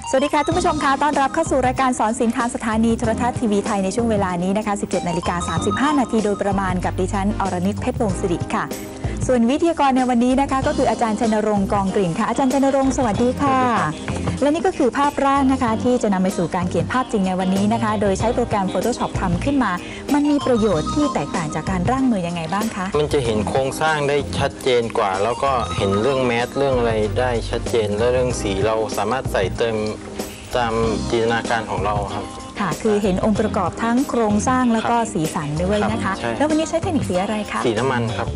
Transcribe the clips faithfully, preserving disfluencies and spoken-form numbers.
สวัสดีค่ะท่านผู้ชมคะต้อนรับเข้าสู่รายการสอนศิลป์ทางสถานีโทรทัศน์ทีวีไทยในช่วงเวลานี้นะคะ สิบเจ็ดนาฬิกาสามสิบห้านาทีโดยประมาณกับดิฉันอรณิตเพชรวงศ์สิริค่ะส่วนวิทยากรในวันนี้นะคะก็คืออาจารย์ชัยนรงค์กองกลิ่นค่ะอาจารย์ชัยนรงค์สวัสดีค่ะและนี่ก็คือภาพร่างนะคะที่จะนำไปสู่การเขียนภาพจริงในวันนี้นะคะโดยใช้โปรแกรม Photoshop ทำขึ้นมามันมีประโยชน์ที่แตกต่างจากการร่างมือยังไงบ้างคะมันจะเห็นโครงสร้างได้ชัดเจนกว่าแล้วก็เห็นเรื่องแมสเรื่องอะไรได้ชัดเจนและเรื่องสีเราสามารถใส่เติมตามจินตนาการของเราครับค่ะคือเห็นองค์ประกอบทั้งโครงสร้างแล้วก็สีสันด้วยนะคะแล้ววันนี้ใช้เทคนิคสีอะไรคะสีน้ำมันครับ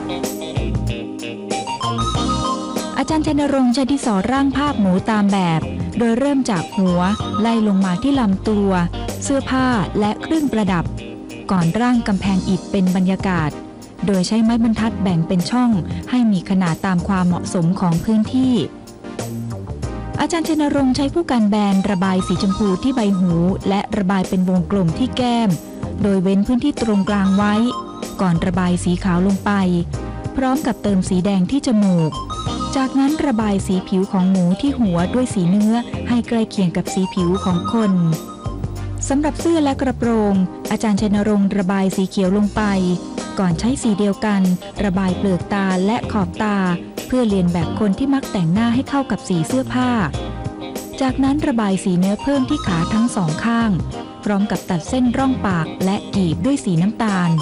อาจารย์ชัยนรงค์ใช้ดินสอร่างภาพหมูตามแบบโดยเริ่มจากหัวไล่ลงมาที่ลำตัวเสื้อผ้าและเครื่องประดับก่อนร่างกำแพงอิฐเป็นบรรยากาศโดยใช้ไม้บรรทัดแบ่งเป็นช่องให้มีขนาดตามความเหมาะสมของพื้นที่อาจารย์ชัยนรงค์ใช้ผู้กันแบนระบายสีชมพูที่ใบหูและระบายเป็นวงกลมที่แก้มโดยเว้นพื้นที่ตรงกลางไว้ก่อนระบายสีขาวลงไปพร้อมกับเติมสีแดงที่จมูกจากนั้นระบายสีผิวของหมูที่หัวด้วยสีเนื้อให้ใกล้เคียงกับสีผิวของคนสำหรับเสื้อและกระโปรงอาจารย์ชัยนรงค์ระบายสีเขียวลงไปก่อนใช้สีเดียวกันระบายเปลือกตาและขอบตาเพื่อเลียนแบบคนที่มักแต่งหน้าให้เข้ากับสีเสื้อผ้าจากนั้นระบายสีเนื้อเพิ่มที่ขาทั้งสองข้างพร้อมกับตัดเส้นร่องปากและกีบด้วยสีน้ำตาล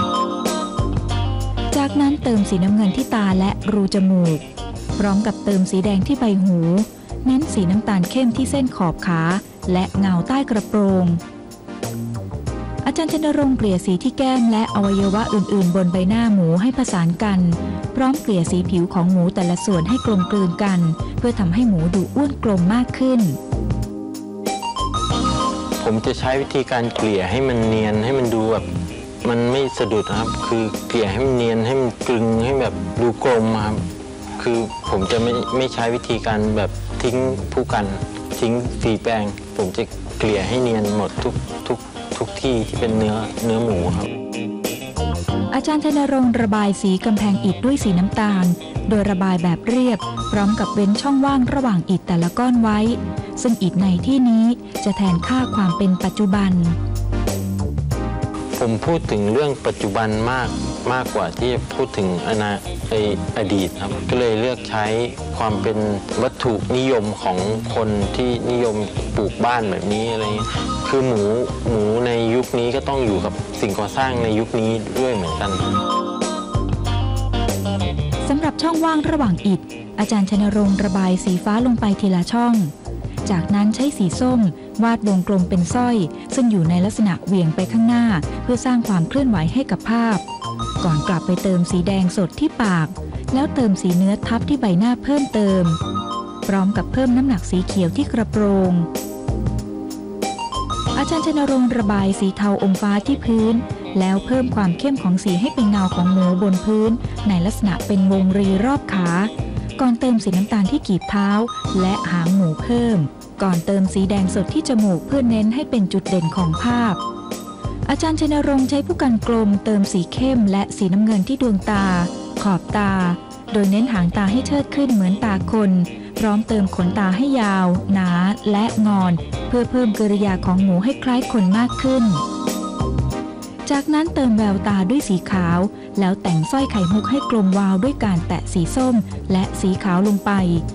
จากนั้นเติมสีน้ำเงินที่ตาและรูจมูกพร้อมกับเติมสีแดงที่ใบหูเน้นสีน้ำตาลเข้มที่เส้นขอบขาและเงาใต้กระโปรงอาจารย์ชัยนรงค์เกลี่ยสีที่แก้มและอวัยวะอื่นๆบนใบหน้าหมูให้ผสานกันพร้อมเกลี่ยสีผิวของหมูแต่ละส่วนให้กลมกลืนกันเพื่อทำให้หมูดูอ้วนกลมมากขึ้นผมจะใช้วิธีการเกลี่ยให้มันเนียนให้มันดูแบบมันไม่สะดุดนะครับคือเกลี่ยให้มันเนียนให้มันกลึงให้แบบดูกลมครับคือผมจะไม่ไม่ใช้วิธีการแบบทิ้งผู้กันทิ้งสีแปรงผมจะเกลี่ยให้เนียนหมดทุกทุกทุกที่ที่เป็นเนื้อเนื้อหมูครับอาจารย์ชัยนรงค์ระบายสีกำแพงอิฐด้วยสีน้ำตาลโดยระบายแบบเรียบพร้อมกับเว้นช่องว่างระหว่างอิฐแต่ละก้อนไว้ซึ่งอิฐในที่นี้จะแทนค่าความเป็นปัจจุบันผมพูดถึงเรื่องปัจจุบันมากมากกว่าที่จะพูดถึงอนาคตอดีตครับก็เลยเลือกใช้ความเป็นวัตถุนิยมของคนที่นิยมปลูกบ้านแบบนี้อะไรเงี้ยคือหมูหมูในยุคนี้ก็ต้องอยู่กับสิ่งก่อสร้างในยุคนี้ด้วยเหมือนกันสำหรับช่องว่างระหว่างอิฐอาจารย์ชัยนรงค์ระบายสีฟ้าลงไปทีละช่องจากนั้นใช้สีส้มวาดวงกลมเป็นสร้อยซึ่งอยู่ในลักษณะเหวี่ยงไปข้างหน้าเพื่อสร้างความเคลื่อนไหวให้กับภาพก่อนกลับไปเติมสีแดงสดที่ปากแล้วเติมสีเนื้อทับที่ใบหน้าเพิ่มเติมพร้อมกับเพิ่มน้ำหนักสีเขียวที่กระโปรงอาจารย์ชัยนรงค์ระบายสีเทาอมฟ้าที่พื้นแล้วเพิ่มความเข้มของสีให้เป็นเงาของหมูบนพื้นในลักษณะเป็นวงรีรอบขาก่อนเติมสีน้ำตาลที่กีบเท้าและหางหมูเพิ่มก่อนเติมสีแดงสดที่จมูกเพื่อเน้นให้เป็นจุดเด่นของภาพอาจารย์ชัยนรงค์ใช้ผู้กันกลมเติมสีเข้มและสีน้ำเงินที่ดวงตาขอบตาโดยเน้นหางตาให้เชิดขึ้นเหมือนตาคนพร้อมเติมขนตาให้ยาวหนาและงอนเพื่อเพิ่มกริยาของหมูให้คล้ายคนมากขึ้นจากนั้นเติมแววตาด้วยสีขาวแล้วแต่งสร้อยไข่มุกให้กลมวาวด้วยการแตะสีส้มและสีขาวลงไป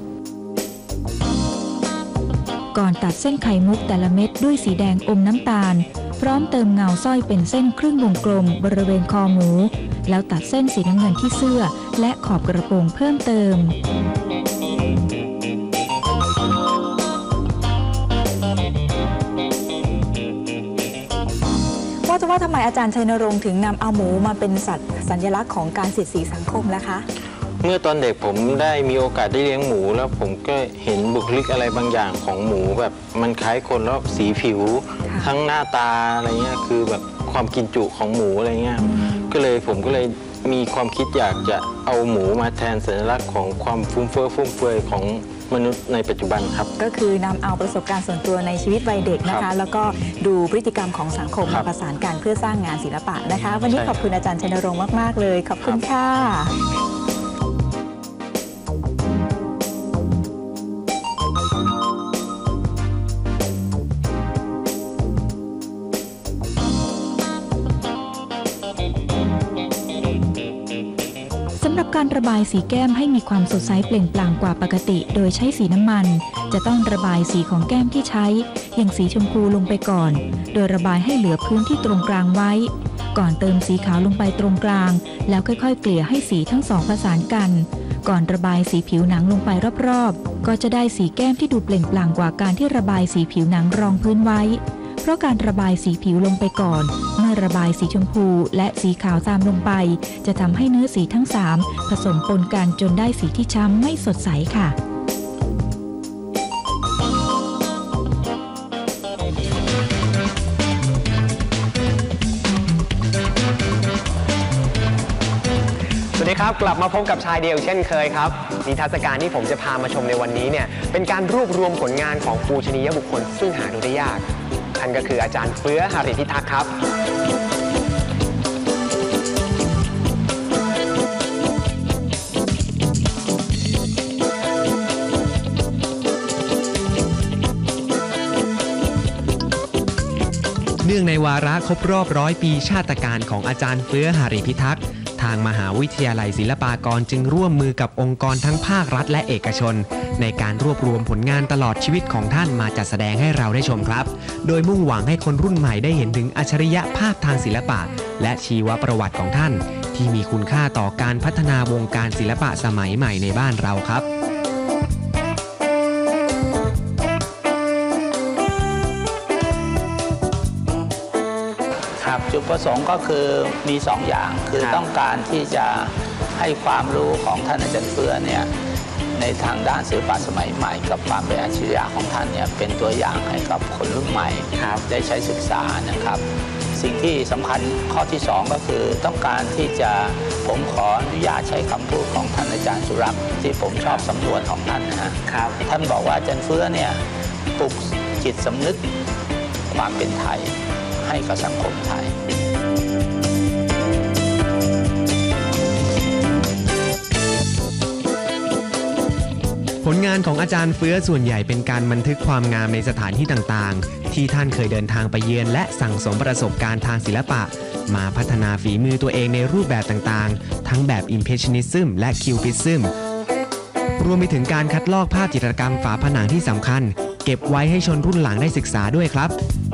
ก่อนตัดเส้นไข่มุกแต่ละเม็ดด้วยสีแดงอมน้ำตาลพร้อมเติมเงาสร้อยเป็นเส้นครึ่งวงกลมบริเวณคอหมูแล้วตัดเส้นสีน้ำเงินที่เสื้อและขอบกระโปรงเพิ่มเติมว่าจะว่าทำไมอาจารย์ชัยนรงค์ถึงนำเอาหมูมาเป็นสัตว์สัญลักษณ์ของการเสียดสีสังคมล่ะคะเมื่อตอนเด็กผมได้มีโอกาสได้เลี้ยงหมูแล้วผมก็เห็นบุคลิกอะไรบางอย่างของหมูแบบมันคล้ายคนแล้วสีผิวทั้งหน้าตาอะไรเงี้ยคือแบบความกินจุของหมูอะไรเงี้ยก็เลยผมก็เลยมีความคิดอยากจะเอาหมูมาแทนสัญลักษณ์ของความฟุ้งเฟ้อฟุ่มเฟือยของมนุษย์ในปัจจุบันครับก็คือนำเอาประสบการณ์ส่วนตัวในชีวิตวัยเด็กนะคะแล้วก็ดูพฤติกรรมของสังคมมาประสานกันเพื่อสร้างงานศิลปะนะคะวันนี้ขอบคุณอาจารย์ชัยนรงค์มากๆเลยขอบคุณค่ะำหรับการระบายสีแก้มให้มีความสดใสเปล่งปลั่งกว่าปกติโดยใช้สีน้ำมันจะต้องระบายสีของแก้มที่ใช้อย่างสีชมพูลงไปก่อนโดยระบายให้เหลือพื้นที่ตรงกลางไว้ก่อนเติมสีขาวลงไปตรงกลางแล้วค่อยๆเกลี่ยให้สีทั้งสองผสานกันก่อนระบายสีผิวหนังลงไปรอบๆก็จะได้สีแก้มที่ดูเปล่งปลั่งกว่าการที่ระบายสีผิวหนังรองพื้นไว้เพราะการระบายสีผิวลงไปก่อนเมื่อระบายสีชมพูและสีขาวตามลงไปจะทำให้เนื้อสีทั้งสามผสมปนกันจนได้สีที่ช้ำไม่สดใสค่ะสวัสดีครับกลับมาพบกับชายเดียวเช่นเคยครับนิทรรศการที่ผมจะพามาชมในวันนี้เนี่ยเป็นการรวบรวมผลงานของปูชนียบุคคลซึ่งหาดูได้ยากท่านก็คืออาจารย์เฟื้อหฤพิทักษ์ครับเนื่องในวาระครบรอบร้อยปีชาตการของอาจารย์เฟื้อหฤพิทักษ์ทางมหาวิทยาลัยศิลปากรจึงร่วมมือกับองค์กรทั้งภาครัฐและเอกชนในการรวบรวมผลงานตลอดชีวิตของท่านมาจัดแสดงให้เราได้ชมครับโดยมุ่งหวังให้คนรุ่นใหม่ได้เห็นถึงอัจฉริยภาพทางศิลปะและชีวประวัติของท่านที่มีคุณค่าต่อการพัฒนาวงการศิลปะสมัยใหม่ในบ้านเราครับจุดประสงค์ก็คือมีสองอย่างคือต้องการที่จะให้ความรู้ของท่านอาจารย์เฟื้อเนี่ยในทางด้านศิลปะสมัยใหม่กับความเป็นอัจฉริยะของท่านเนี่ยเป็นตัวอย่างให้กับคนรุ่นใหม่ได้ใช้ศึกษานะครับสิ่งที่สำคัญข้อที่สองก็คือต้องการที่จะผมขออนุญาตใช้คำพูดของท่านอาจารย์สุรักษ์ที่ผมชอบสำนวนของท่านนะฮะท่านบอกว่าอาจารย์เฟื้อเนี่ยปลุกจิตสำนึกความเป็นไทยให้กับสังคมไทยผลงานของอาจารย์เฟื้อส่วนใหญ่เป็นการบันทึกความงามในสถานที่ต่างๆที่ท่านเคยเดินทางไปเยือนและสั่งสมประสบการณ์ทางศิลปะมาพัฒนาฝีมือตัวเองในรูปแบบต่างๆทั้งแบบ Impressionism และ Cubism รวมไปถึงการคัดลอกภาพจิตรกรรมฝาผนังที่สำคัญเก็บไว้ให้ชนรุ่นหลังได้ศึกษาด้วยครับ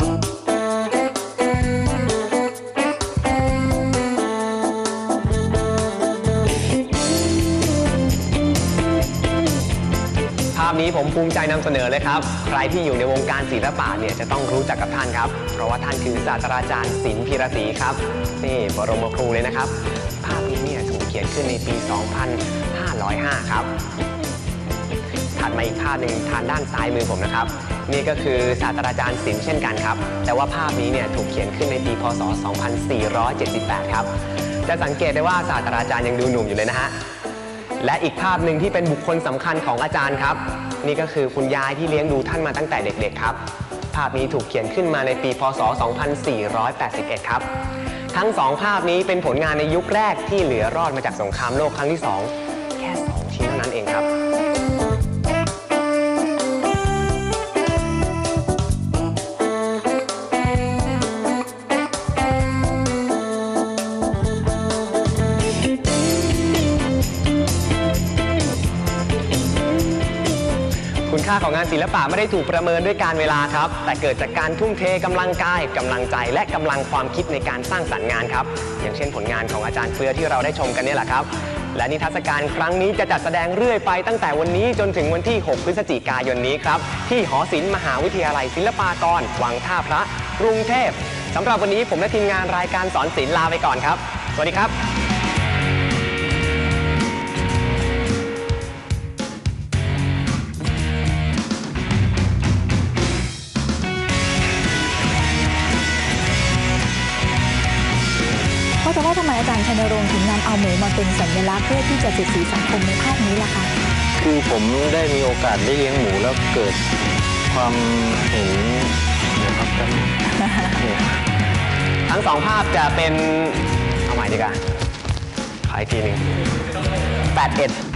ภาพนี้ผมภูมิใจนำเสนอเลยครับใครที่อยู่ในวงการศิลปะเนี่ยจะต้องรู้จักกับท่านครับเพราะว่าท่านคือศาสตราจารย์ศิลป์พีระศรีครับนี่บรมครูเลยนะครับภาพนี้เนี่ยถูกเขียนขึ้นในปี สองพันห้าร้อยห้า ครับถัดมาอีกภาพหนึ่งทางด้านซ้ายมือผมนะครับนี่ก็คือศาสตราจารย์ศิลป์เช่นกันครับแต่ว่าภาพนี้เนี่ยถูกเขียนขึ้นในปีพ.ศ. สองพันสี่ร้อยเจ็ดสิบแปด ครับจะสังเกตได้ว่าศาสตราจารย์ยังดูหนุ่มอยู่เลยนะฮะและอีกภาพหนึ่งที่เป็นบุคคลสำคัญของอาจารย์ครับนี่ก็คือคุณยายที่เลี้ยงดูท่านมาตั้งแต่เด็กๆครับภาพนี้ถูกเขียนขึ้นมาในปีพ.ศ. สองพันสี่ร้อยแปดสิบเอ็ด ครับทั้งสองภาพนี้เป็นผลงานในยุคแรกที่เหลือรอดมาจากสงครามโลกครั้งที่สองแค่สองชิ้นเท่านั้นเองครับคุณค่าของงานศิลปะไม่ได้ถูกประเมินด้วยการเวลาครับแต่เกิดจากการทุ่มเทกำลังกายกำลังใจและกำลังความคิดในการสร้างสรรค์งานครับอย่างเช่นผลงานของอาจารย์เฟื้อที่เราได้ชมกันนี่แหละครับและนิทรรศการครั้งนี้จะจัดแสดงเรื่อยไปตั้งแต่วันนี้จนถึงวันที่หกพฤศจิกายนนี้ครับที่หอศิลป์มหาวิทยาลัยศิลปากรวังท่าพระกรุงเทพสำหรับวันนี้ผมและทีมงานรายการสอนศิลป์ลาไปก่อนครับสวัสดีครับแต่ว่าทำไมอาจารย์ชัยนรงค์ถึงนำเอาหมูมาเป็นสัญลักษณ์เพื่อที่จะสื่อสื่อสังคมในภาพนี้ล่ะคะคือผมได้มีโอกาสได้เลี้ยงหมูแล้วเกิดความเห็นนะครับทั้งสองภาพจะเป็นเอาใหม่ดีกว่าขออีกทีหนึ่งแปดเอ็ด